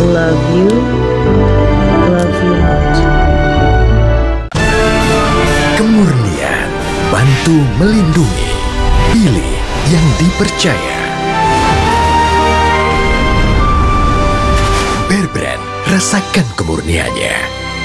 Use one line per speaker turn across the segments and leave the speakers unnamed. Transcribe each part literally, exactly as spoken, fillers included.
Love you, love you not.
Kemurnian, bantu melindungi. Pilih yang dipercaya. Bear Brand, rasakan kemurniannya.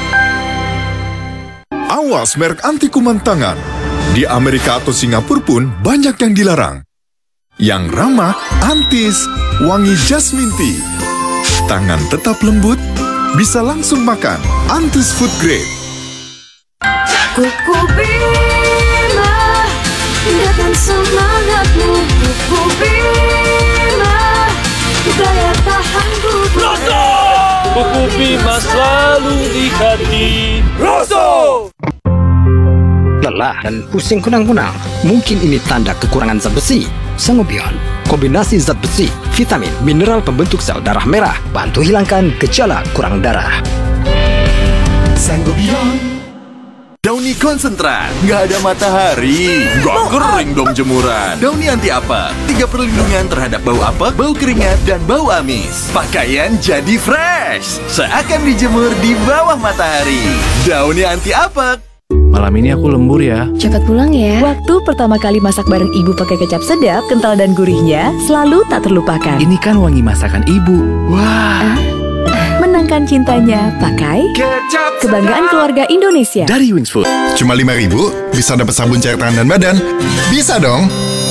Awas merek anti kuman tangan. Di Amerika atau Singapura pun banyak yang dilarang. Yang ramah, Antis, wangi jasmine tea. Tangan tetap lembut, bisa langsung makan. Antis Food Grade.
Kuku Bima, indahkan semangatmu. Kuku Bima, daya tahan tubuh.
Rosso! Kuku Bima selalu di hati. Rosso!
Lelah dan pusing kunang-kunang, mungkin ini tanda kekurangan zat besi. Sangobion, kombinasi zat besi, vitamin, mineral pembentuk sel darah merah, bantu hilangkan gejala kurang darah.
Sangobion. Dauni konsentrat, nggak ada matahari, nggak kering dong jemuran. Dauni anti apek, tiga perlindungan terhadap bau apek, bau keringat, dan bau amis. Pakaian jadi fresh, seakan dijemur di bawah matahari. Dauni anti apek.
Malam ini aku lembur ya.
Cepat pulang ya.
Waktu pertama kali masak bareng ibu pakai kecap sedap, kental dan gurihnya selalu tak terlupakan.
Ini kan wangi masakan ibu. Wah.
Menangkan cintanya pakai
Kecap
kebanggaan keluarga Indonesia.
Dari Wings Food.
Cuma lima ribu, bisa dapat sabun cair tangan dan badan. Bisa dong.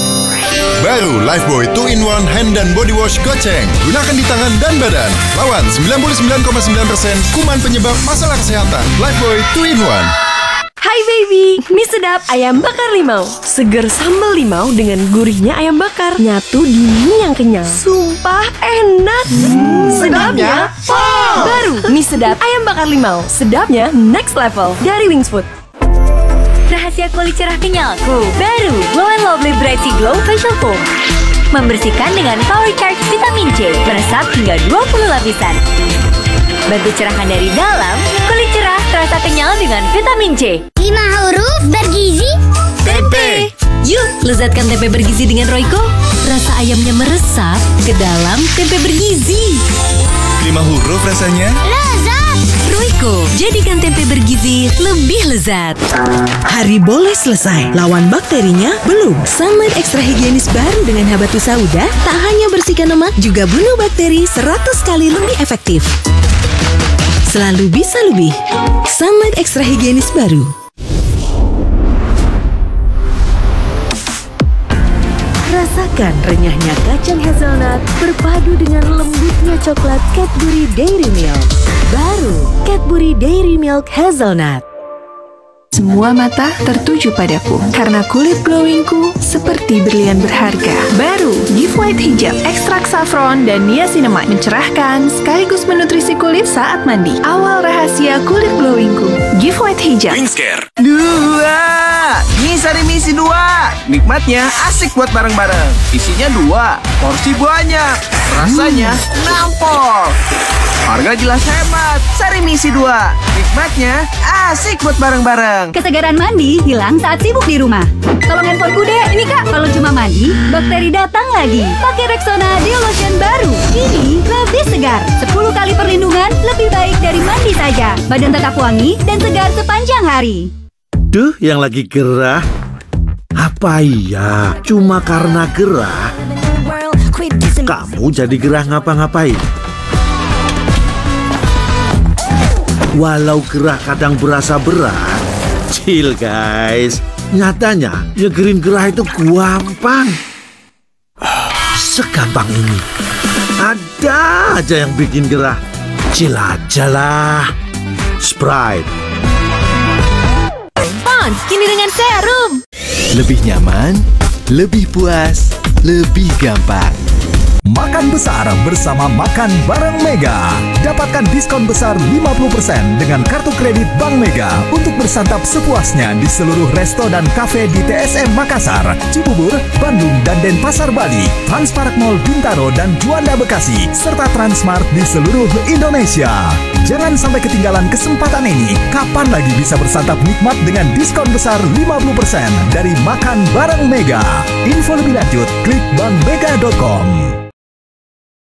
Baru Lifebuoy two in one Hand dan Body Wash Goceng. Gunakan di tangan dan badan. Lawan sembilan puluh sembilan koma sembilan persen kuman penyebab masalah kesehatan. Lifebuoy two in one.
Hai baby, mie sedap ayam bakar limau. Seger sambal limau dengan gurihnya ayam bakar. Nyatu di mie yang kenyal. Sumpah enak. Hmm, sedapnya wow. Baru mie sedap ayam bakar limau. Sedapnya next level dari Wings Food.
Rahasia kulit cerah kenyalku. Baru Glow and Lovely Brightsy Glow Facial Foam. Membersihkan dengan Power Charge Vitamin C. Meresap hingga dua puluh lapisan. Bantu cerahkan dari dalam, kulit cerah terasa kenyal dengan vitamin C.
Lima huruf bergizi.
Tempe. Yuk, lezatkan tempe bergizi dengan Royco. Rasa ayamnya meresap ke dalam tempe bergizi.
Lima huruf rasanya.
Lezat.
Royco, jadikan tempe bergizi lebih lezat.
Hari boleh selesai, lawan bakterinya belum. Sunlight Extra Higienis baru dengan Habatus Sauda tak hanya bersihkan lemak, juga bunuh bakteri seratus kali lebih efektif. Selalu bisa lebih. Sunlight Extra Higienis baru. Rasakan renyahnya kacang hazelnut berpadu dengan lembutnya coklat Cadbury Dairy Milk. Baru Cadbury Dairy Milk Hazelnut.
Semua mata tertuju padaku karena kulit glowingku seperti berlian berharga. Baru Gift White Hijab, ekstrak saffron dan niacinamide mencerahkan sekaligus menutrisi kulit saat mandi. Awal rahasia kulit glowingku. Gift White Hijab.
Wingscare.
Dua, Misari misi dua. Nikmatnya asik buat bareng-bareng. Isinya dua, porsi banyak, rasanya nampol. Harga jelas hemat. Sari misi dua. Nikmatnya asik buat bareng-bareng.
Kesegaran mandi hilang saat sibuk di rumah. Tolong handphoneku deh. Ini kak, kalau cuma mandi, bakteri datang lagi. Pakai Rexona Deo Lotion baru. Ini lebih segar. sepuluh kali perlindungan lebih baik dari mandi saja. Badan tetap wangi dan segar sepanjang hari.
Duh, yang lagi gerah. Apa iya? Cuma karena gerah, kamu jadi gerah ngapa-ngapain? Walau gerah kadang berasa berat, chill guys. Nyatanya, nyegerin gerah itu gampang. Segampang ini. Ada aja yang bikin gerah. Chill aja lah. Sprite.
Pons, kini dengan serum.
Lebih nyaman, lebih puas, lebih gampang.
Makan besar bersama Makan Bareng Mega. Dapatkan diskon besar lima puluh persen dengan kartu kredit Bank Mega untuk bersantap sepuasnya di seluruh resto dan kafe di T S M Makassar, Cibubur, Bandung, dan Denpasar Bali, Transpark Mall Bintaro dan Juanda Bekasi, serta Transmart di seluruh Indonesia. Jangan sampai ketinggalan kesempatan ini. Kapan lagi bisa bersantap nikmat dengan diskon besar lima puluh persen dari Makan Bareng Mega? Info lebih lanjut, klik bank mega dot com.